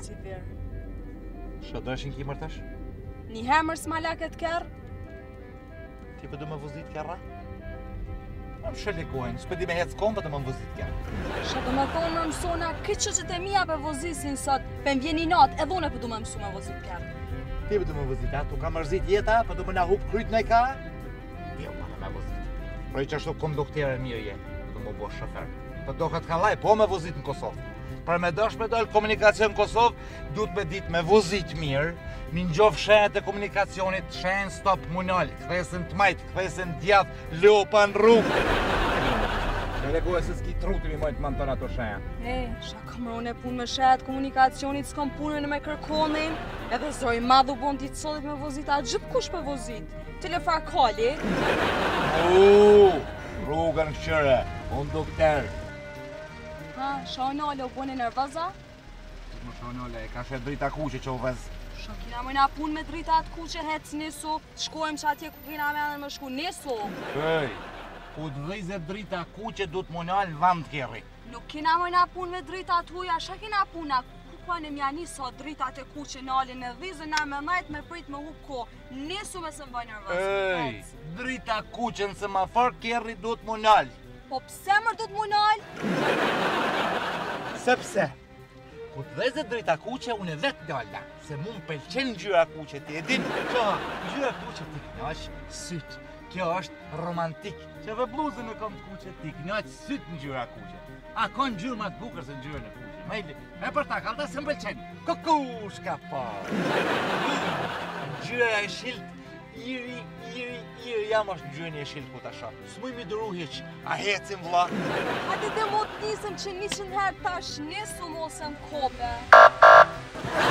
si verë. Shë dëshin ki mërtash? Një herë s'ma laket kërë? Ti për du me vëzit kërra? Më shëllikojnë, s'pëdi me hecë kombë të më vëzit kërra. Shë do me thonë më mësona këtë që të mija për vozisin sot, për më vjeni natë, edhone për du me mësu me vozit kërë. Ti për du me vëzit, tu ka mërzit jeta, për du me na hup kryt në i ka? Jo, pa me vëzit. Prej që ashtu konduktere mirë je, për du me bo shofer. Për do këtë kanë laj, po me vëzit në Kosovë. Për me dosh me dojnë komunikacion në Kosovë, du të me dit me vëzit mirë, mi njof shenët e komunikacionit, shenë stop munal, këthesën të majtë, këthesën djath, lopa në rrugë. Në regohë se s'ki truti mi mojtë manë tënë ato shenë. Shaka mërone e punë me shenë komunikacionit, s'kom punën e me kërkonin, edhe zoj madhu bon t'i të solit me vozit, a gjithë kush për vozit, telefar kalli. Rrugën këshyre, unë dokter. Ha, Shanale, u boni nervoza? Më Shanale, e ka shetë drita kuqe që u vëzë. Kina mëjna pun me drita atë kuqe hec nesu, shkojmë që atje ku kina me më shku nesu. Ej, ku të dhizet drita kuqe du të munal vand kjeri. Nuk kina mëjna pun me drita atë huja, shë kina puna? Ku kone mja njësa drita të kuqe nalin e dhizë na me majt me prit me hup ko. Nesu me se më bëj nervoz. Ej, drita kuqe në semafor kjeri du të munal. Po pse mër du të munal? Sepse, ku të dhezet drita kuqe, unë e vetë dalla, se mu më pëlqen gjyra kuqe ti, e din, kjo, gjyra kuqe ti knaq syt, kjo është romantik, që vë bluzën e kom të kuqe ti knaq syt në gjyra kuqe, a kon gjyrë ma të bukër se në gjyrën e kuqe, me për ta kalta se më pëlqen, kukush ka pa, gjyra e shilt, iri, jam është në gjyën e shilë ku ta shakë. S'muj mi dëru hiq, a hecim vla. A të dhe mot nisëm që 100 herë tash nesu mosëm kope.